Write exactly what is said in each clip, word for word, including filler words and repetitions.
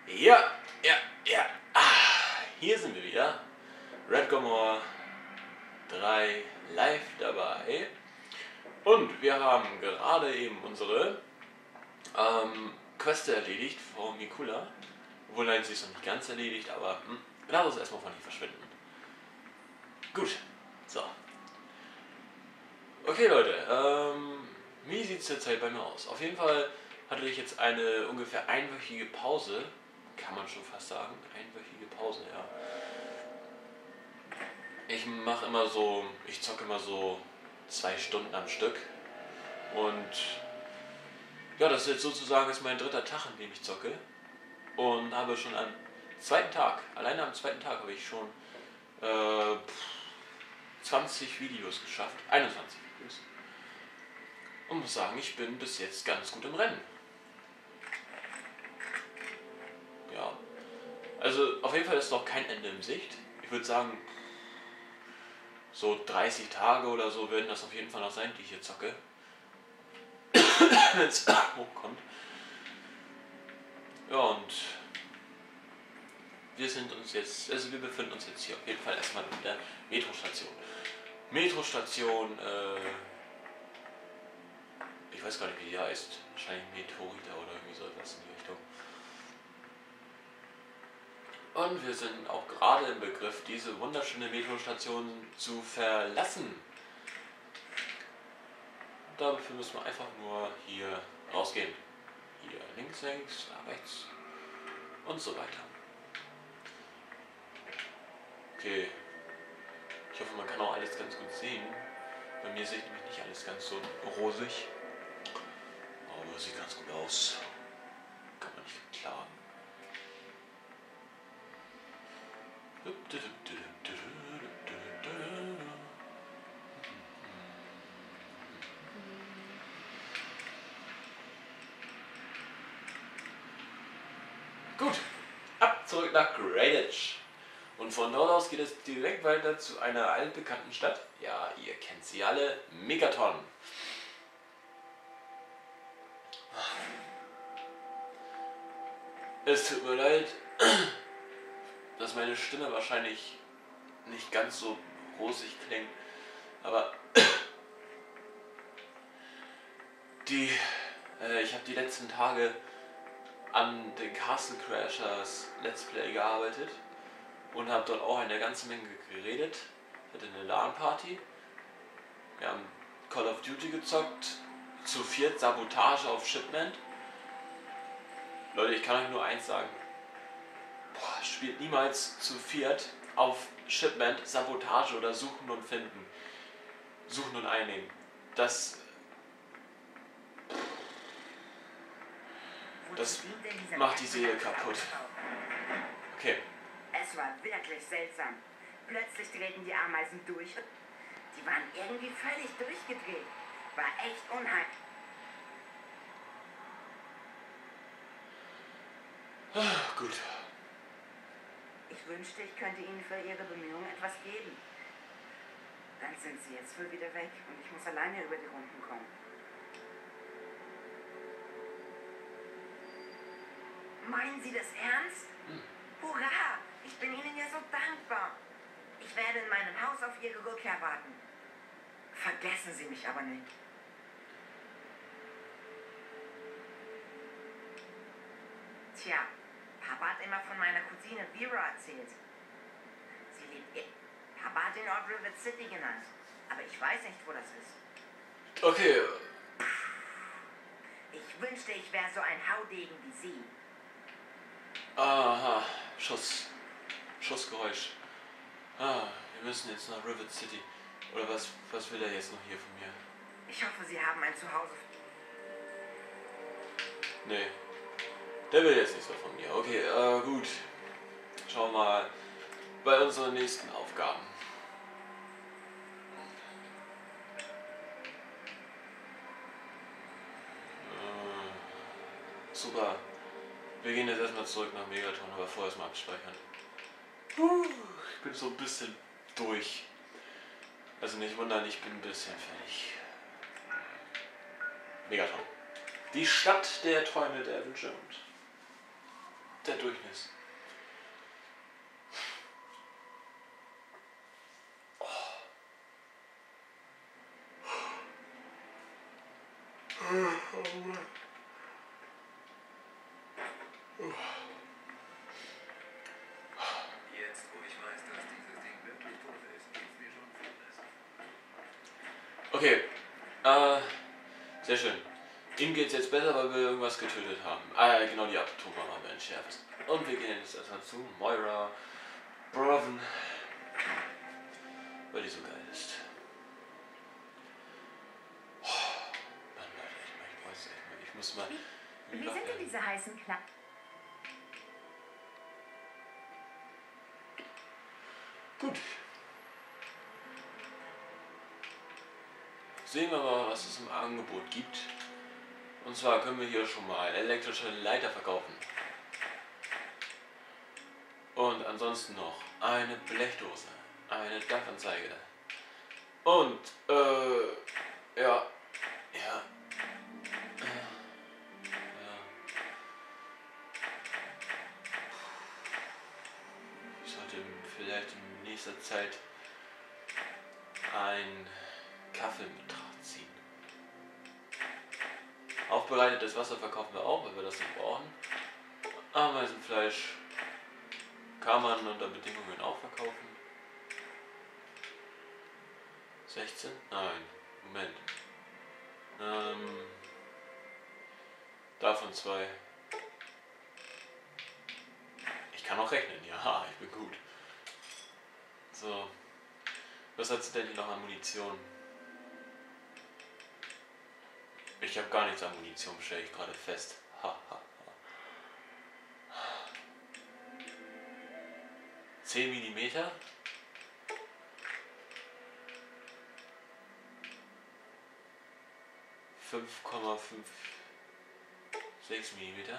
Ja, ja, ja. Ah, hier sind wir wieder. Red Gomorrah drei live dabei. Und wir haben gerade eben unsere ähm, Quest erledigt von Mikula. Obwohl, nein, sie ist noch nicht ganz erledigt, aber hm, lass uns erstmal von ihr verschwinden. Gut, so. Okay Leute, ähm, wie sieht es zurzeit bei mir aus? Auf jeden Fall hatte ich jetzt eine ungefähr einwöchige Pause. Kann man schon fast sagen, einwöchige Pause, ja. Ich mache immer so, ich zocke immer so zwei Stunden am Stück. Und ja, das ist jetzt sozusagen ist mein dritter Tag, an dem ich zocke. Und habe schon am zweiten Tag, alleine am zweiten Tag habe ich schon äh, zwanzig Videos geschafft, einundzwanzig Videos. Und muss sagen, ich bin bis jetzt ganz gut im Rennen. Ja, also auf jeden Fall ist noch kein Ende in Sicht. Ich würde sagen, so dreißig Tage oder so werden das auf jeden Fall noch sein, die ich hier zocke. Wenn es hochkommt. Ja, und wir sind uns jetzt, also wir befinden uns jetzt hier auf jeden Fall erstmal in der Metrostation. Metrostation, äh, ich weiß gar nicht, wie die heißt. Wahrscheinlich Meteorita oder irgendwie so etwas in die Richtung. Und wir sind auch gerade im Begriff, diese wunderschöne Metrostation zu verlassen. Dafür müssen wir einfach nur hier rausgehen. Hier links, links, rechts und so weiter. Okay. Ich hoffe, man kann auch alles ganz gut sehen. Bei mir sieht nämlich nicht alles ganz so rosig. Aber sieht ganz gut aus. Kann man nicht klagen. Gut, ab zurück nach Greenwich. Und von dort aus geht es direkt weiter zu einer altbekannten Stadt. Ja, ihr kennt sie alle, Megaton. Es tut mir leid, dass meine Stimme wahrscheinlich nicht ganz so rosig klingt, aber die, äh, ich habe die letzten Tage an den Castle Crashers Let's Play gearbeitet und habe dort auch eine ganze Menge geredet. Ich hatte eine LAN-Party, wir haben Call of Duty gezockt, zu viert Sabotage auf Shipment. Leute, ich kann euch nur eins sagen, boah, spielt niemals zu viert auf Shipment, Sabotage oder Suchen und Finden. Suchen und Einnehmen. Das Das macht die Seele kaputt. Okay. Es war wirklich seltsam. Plötzlich drehten die Ameisen durch. Die waren irgendwie völlig durchgedreht. War echt unheimlich. Ah, gut. Ich wünschte, ich könnte Ihnen für Ihre Bemühungen etwas geben. Dann sind Sie jetzt wohl wieder weg und ich muss alleine über die Runden kommen. Meinen Sie das ernst? Hm. Hurra! Ich bin Ihnen ja so dankbar. Ich werde in meinem Haus auf Ihre Rückkehr warten. Vergessen Sie mich aber nicht. Tja, Papa hat immer von meiner Cousine Vera erzählt. Sie lebt ihr. Papa hat den Ort River City genannt. Aber ich weiß nicht, wo das ist. Okay. Ich wünschte, ich wäre so ein Haudegen wie Sie. Aha, Schuss. Schussgeräusch. Ah, wir müssen jetzt nach River City. Oder was, was will er jetzt noch hier von mir? Ich hoffe, Sie haben ein Zuhause. Nee. Der will jetzt nichts mehr von mir. Okay, äh, gut. Schauen wir mal bei unseren nächsten Aufgaben. Äh, super. Wir gehen jetzt erstmal zurück nach Megaton, aber vorher erstmal abspeichern. Uh, ich bin so ein bisschen durch. Also nicht wundern, ich bin ein bisschen fertig. Megaton. Die Stadt der Träume, der Wünsche und der Durchmesser. Jetzt, wo ich weiß, dass dieses Ding wirklich tot ist, geht's mir schon viel besser. Okay, äh, sehr schön. Ihm geht's jetzt besser, weil wir irgendwas getötet haben. Ah ja, genau, die Atombombe haben wir entschärft. Und wir gehen jetzt erstmal zu Moira Braven, weil die so geil ist. Oh, Mann, Leute, ich, mein, ich, weiß echt mal, ich muss mal... Wie, wie sind denn diese heißen Knapp? Gut. Sehen wir mal, was es im Angebot gibt. Und zwar können wir hier schon mal elektrische Leiter verkaufen. Und ansonsten noch eine Blechdose, eine Dachanzeige. Und, äh, ja, ja, äh, ja. Ich sollte vielleicht in nächster Zeit ein Kaffee mit Draht ziehen. Aufbereitetes Wasser verkaufen wir auch, weil wir das nicht brauchen. Ameisenfleisch kann man unter Bedingungen auch verkaufen. sechzehn? Nein, Moment. Ähm, davon zwei. Ich kann auch rechnen, ja, ich bin gut. So. Was hat sie denn hier noch an Munition? Ich habe gar nichts an Munition, stelle ich gerade fest. Ha, ha, ha. zehn Millimeter? fünf Komma sechs Millimeter.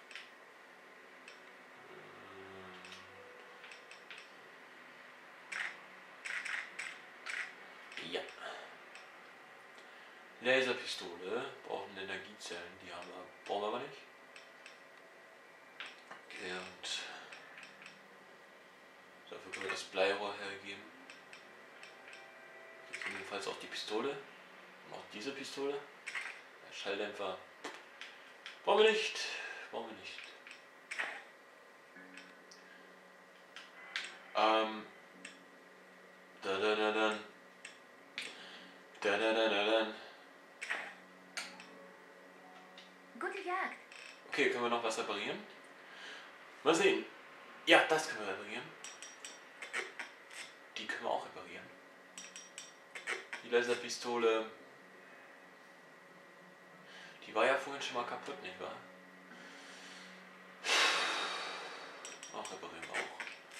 Ja. Laserpistole, brauchen Energiezellen, die haben wir, brauchen wir aber nicht. Okay, und dafür können wir das Bleirohr hergeben. Jedenfalls auch die Pistole. Und auch diese Pistole. Der Schalldämpfer. Brauchen wir nicht. Brauchen wir nicht. Ähm. Da da da da. Da da da da da. Gute Jagd. Okay, können wir noch was reparieren? Mal sehen. Ja, das können wir reparieren. Die können wir auch reparieren. Die Laserpistole. Die war ja vorhin schon mal kaputt, nicht wahr? Auch reparieren wir auch.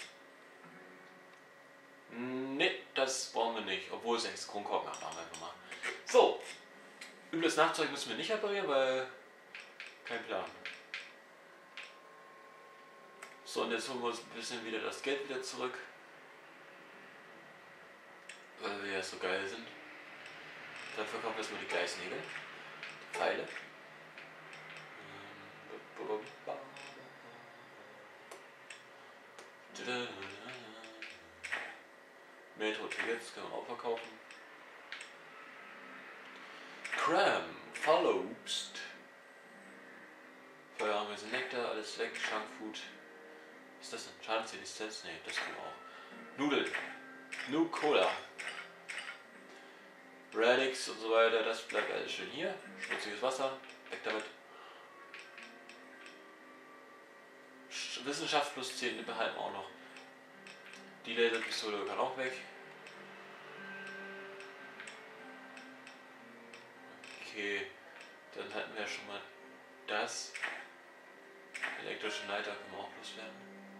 Ne, das brauchen wir nicht. Obwohl sechs Kronkorken haben wir einfach mal. So. Übles Nachzeug müssen wir nicht reparieren, weil kein Plan. So, und jetzt holen wir uns ein bisschen wieder das Geld wieder zurück. Weil wir ja so geil sind. Dann verkaufen wir erstmal die Gleisnägel. Die Pfeile. Metro-Tickets können wir auch verkaufen. Cram, Fallobst. Feuerarmese Nektar, alles weg, Junkfood. Was ist das denn? Schadensresistenz? Ne, das können wir auch. Nudeln. Nu Cola. Radix und so weiter, das bleibt alles schön hier. Schmutziges Wasser, weg damit. Wissenschaft plus zehn behalten wir auch noch. Die Laserpistole kann auch weg. Okay, dann hatten wir schon mal das. Elektrische Leiter können wir auch loswerden.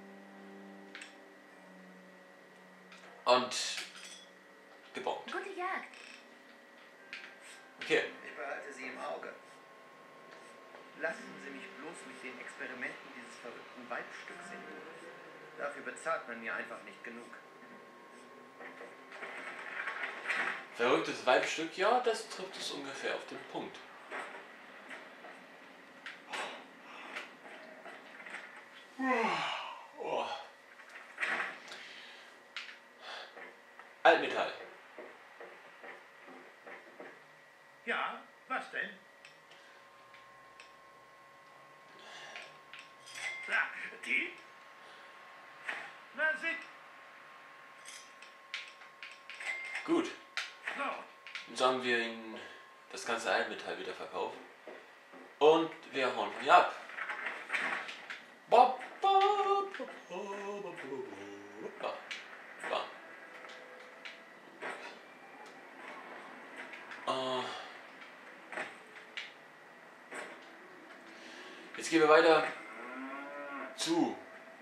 Und gebombt. Gute Jagd. Okay. Ich behalte Sie im Auge. Lassen Sie mich bloß mit den Experimenten dieses verrückten Weibstücks in Ruhe. Dafür bezahlt man mir einfach nicht genug. Verrücktes Weibstück, ja, das trifft es ungefähr auf den Punkt. Altmetall. Ja, was denn? Na, die? Na, sieh. Gut. So. Jetzt haben wir ihn das ganze Altmetall wieder verkauft. Und wir hauen ihn ab. Ba, ba, ba, ba, ba, ba, ba. Äh. Jetzt gehen wir weiter zu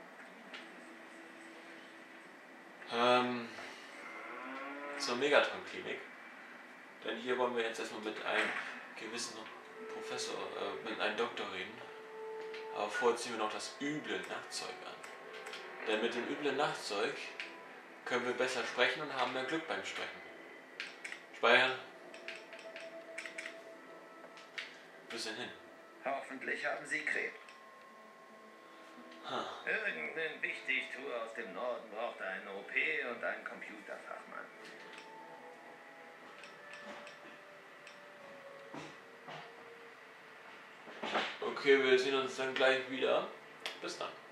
ähm, zur Megatron-Klinik. Denn hier wollen wir jetzt erstmal mit einem gewissen Professor, äh, mit einem Doktor reden. Aber vorher ziehen wir noch das üble Nachtzeug an. Denn mit dem üblen Nachtzeug können wir besser sprechen und haben mehr Glück beim Sprechen. Speichern. Bis hin. Hoffentlich haben Sie Krebs. Huh. Irgendein Wichtigtuer aus dem Norden braucht einen O P und einen Computerfachmann. Okay, wir sehen uns dann gleich wieder. Bis dann.